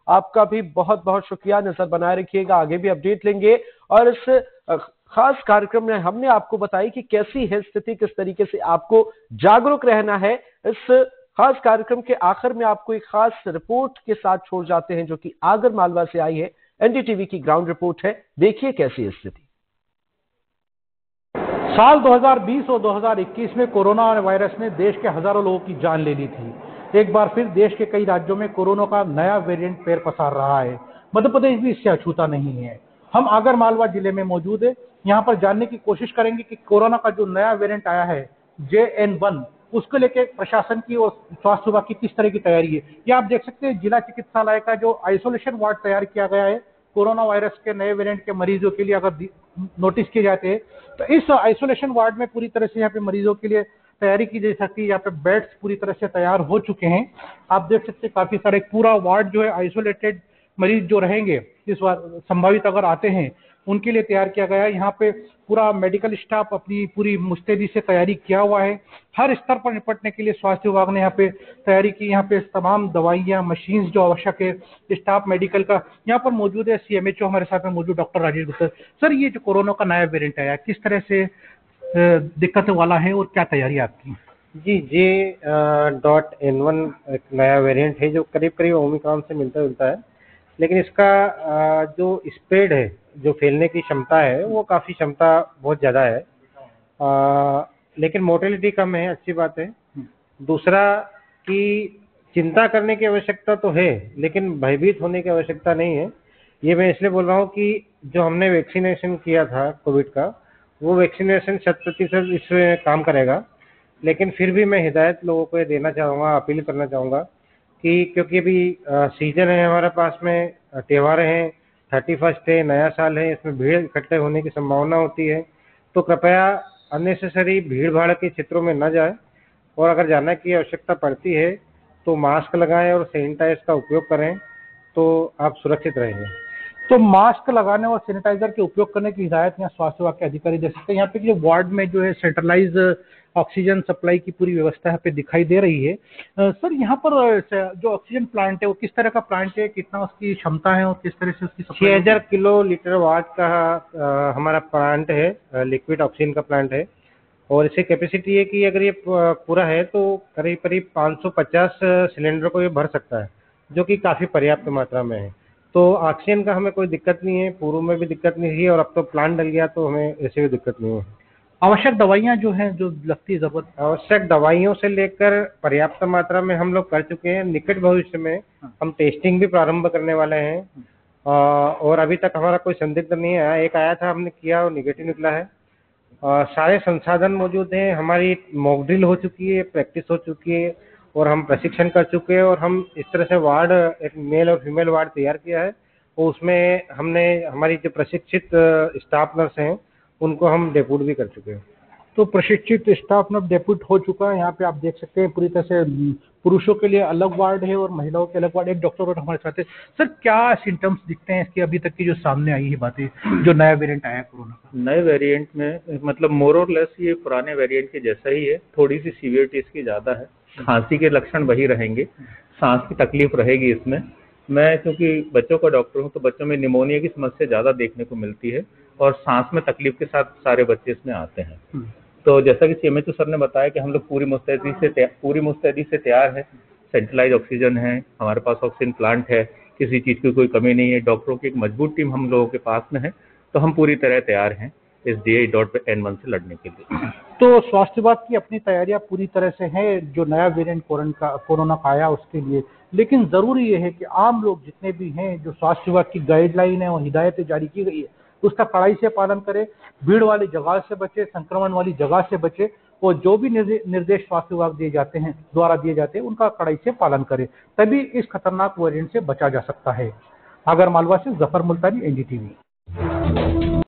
आपका भी बहुत बहुत शुक्रिया। नजर बनाए रखिएगा, आगे भी अपडेट लेंगे। और इस खास कार्यक्रम में हमने आपको बताई कि कैसी है स्थिति, किस तरीके से आपको जागरूक रहना है। इस खास कार्यक्रम के आखिर में आपको एक खास रिपोर्ट के साथ छोड़ जाते हैं, जो कि आगर मालवा से आई है। एनडीटीवी की ग्राउंड रिपोर्ट है, देखिए कैसी है स्थिति। साल 2020 और 2021 में कोरोना वायरस ने देश के हजारों लोगों की जान ले ली थी। एक बार फिर देश के कई राज्यों में कोरोना का नया वेरिएंट पैर पसार रहा है। मध्य प्रदेश भी इससे अछूता नहीं है। हम आगर मालवा जिले में मौजूद है। यहाँ पर जानने की कोशिश करेंगे कि कोरोना का जो नया वेरिएंट आया है JN1, उसको लेकर प्रशासन की और स्वास्थ्य विभाग की किस तरह की तैयारी है। ये आप देख सकते हैं, जिला चिकित्सालय का जो आइसोलेशन वार्ड तैयार किया गया है कोरोना वायरस के नए वेरिएंट के मरीजों के लिए, अगर नोटिस किए जाते हैं तो इस आइसोलेशन वार्ड में पूरी तरह से यहाँ पे मरीजों के लिए तैयारी की जा सकती है। यहाँ पे बेड्स पूरी तरह से तैयार हो चुके हैं। आप देख सकते हैं काफी सारे पूरा वार्ड जो है आइसोलेटेड मरीज जो रहेंगे इस बार संभावित अगर आते हैं उनके लिए तैयार किया गया है। यहाँ पे पूरा मेडिकल स्टाफ अपनी पूरी मुस्तैदी से तैयारी किया हुआ है। हर स्तर पर निपटने के लिए स्वास्थ्य विभाग ने यहाँ पे तैयारी की। यहाँ पे तमाम दवाइयाँ, मशीन्स जो आवश्यक है, स्टाफ मेडिकल का यहाँ पर मौजूद है। CMHO हमारे साथ में मौजूद डॉक्टर राजेश गुप्ता। सर, ये जो कोरोना का नया वेरिएंट आया, किस तरह से दिक्कत वाला है और क्या तैयारी आपकी? जी, J.N1 एक नया वेरिएंट है जो करीब करीब ओमिक्रॉन से मिलता जुलता है, लेकिन इसका जो स्प्रेड है, जो फैलने की क्षमता है, वो काफ़ी क्षमता बहुत ज़्यादा है। लेकिन मोर्टेलिटी कम है, अच्छी बात है। दूसरा कि चिंता करने की आवश्यकता तो है, लेकिन भयभीत होने की आवश्यकता नहीं है। ये मैं इसलिए बोल रहा हूँ कि जो हमने वैक्सीनेशन किया था कोविड का, वो वैक्सीनेशन 100% इसमें काम करेगा। लेकिन फिर भी मैं हिदायत लोगों को ये देना चाहूँगा, अपील करना चाहूँगा कि क्योंकि अभी सीजन है हमारे पास में, त्यौहार हैं, 31st है, नया साल है, इसमें भीड़ इकट्ठे होने की संभावना होती है। तो कृपया अननेसेसरी भीड़ भाड़ के क्षेत्रों में न जाए, और अगर जाने की आवश्यकता पड़ती है तो मास्क लगाएं और सैनिटाइज का उपयोग करें, तो आप सुरक्षित रहेंगे। तो मास्क लगाने और सैनिटाइजर के उपयोग करने की हिदायत यहाँ स्वास्थ्य विभाग के अधिकारी दे सकते हैं। यहाँ पे जो वार्ड में जो है सेंट्रलाइज ऑक्सीजन सप्लाई की पूरी व्यवस्था यहाँ पे दिखाई दे रही है। सर, यहाँ पर जो ऑक्सीजन प्लांट है वो किस तरह का प्लांट है, कितना उसकी क्षमता है और किस तरह से उसकी 6000 किलो लीटर वाट का हमारा प्लांट है, लिक्विड ऑक्सीजन का प्लांट है। और इसकी कैपेसिटी है कि अगर ये पूरा है तो करीब करीब 550 सिलेंडर को ये भर सकता है, जो कि काफ़ी पर्याप्त मात्रा में है। तो ऑक्सीजन का हमें कोई दिक्कत नहीं है, पूर्व में भी दिक्कत नहीं थी, और अब तो प्लांट डल गया तो हमें ऐसे भी दिक्कत नहीं है। आवश्यक दवाइयाँ जो हैं, जो लगती है जरूरत, आवश्यक दवाइयों से लेकर पर्याप्त मात्रा में हम लोग कर चुके हैं। निकट भविष्य में हम टेस्टिंग भी प्रारंभ करने वाले हैं, और अभी तक हमारा कोई संदिग्ध नहीं आया। एक आया था, हमने किया और निगेटिव निकला है। सारे संसाधन मौजूद हैं, हमारी मॉक ड्रिल हो चुकी है, प्रैक्टिस हो चुकी है, और हम प्रशिक्षण कर चुके हैं। और हम इस तरह से वार्ड, एक मेल और फीमेल वार्ड तैयार किया है, और उसमें हमने हमारी जो प्रशिक्षित स्टाफ नर्स हैं उनको हम डेप्यूट भी कर चुके हैं। तो प्रशिक्षित स्टाफ नर्स डेप्यूट हो चुका है। यहाँ पे आप देख सकते हैं पूरी तरह से पुरुषों के लिए अलग वार्ड है और महिलाओं के अलग वार्ड। एक डॉक्टर और हमारे साथ है। सर, क्या सिम्टम्स दिखते हैं इसकी अभी तक की जो सामने आई है बातें, जो नया वेरिएंट आया है कोरोना का? नए वेरिएंट में मतलब मोर और लेस ये पुराने वेरिएंट के जैसा ही है, थोड़ी सी सीवियरिटी इसकी ज़्यादा है। खांसी के लक्षण वही रहेंगे, सांस की तकलीफ रहेगी इसमें। मैं क्योंकि बच्चों का डॉक्टर हूँ, तो बच्चों में निमोनिया की समस्या ज़्यादा देखने को मिलती है, और सांस में तकलीफ के साथ सारे बच्चे इसमें आते हैं। तो जैसा कि CMHO सर ने बताया कि हम लोग पूरी मुस्तैदी से तैयार है। सेंट्रलाइज ऑक्सीजन है, हमारे पास ऑक्सीजन प्लांट है, किसी चीज़ की कोई कमी नहीं है। डॉक्टरों की एक मजबूत टीम हम लोगों के पास में है, तो हम पूरी तरह तैयार हैं इस J.N1 से लड़ने के लिए। तो स्वास्थ्य विभाग की अपनी तैयारियां पूरी तरह से हैं जो नया वेरिएंट कोरोना का आया उसके लिए। लेकिन जरूरी ये है कि आम लोग जितने भी हैं, जो स्वास्थ्य विभाग की गाइडलाइन है और हिदायतें जारी की गई है, उसका कड़ाई से पालन करें। भीड़ वाली जगह से बचे, संक्रमण वाली जगह से बचे, और जो भी निर्देश स्वास्थ्य विभाग द्वारा दिए जाते हैं उनका कड़ाई से पालन करें, तभी इस खतरनाक वेरिएंट से बचा जा सकता है। आगर मालवा से जफर मुल्तानी, NDTV।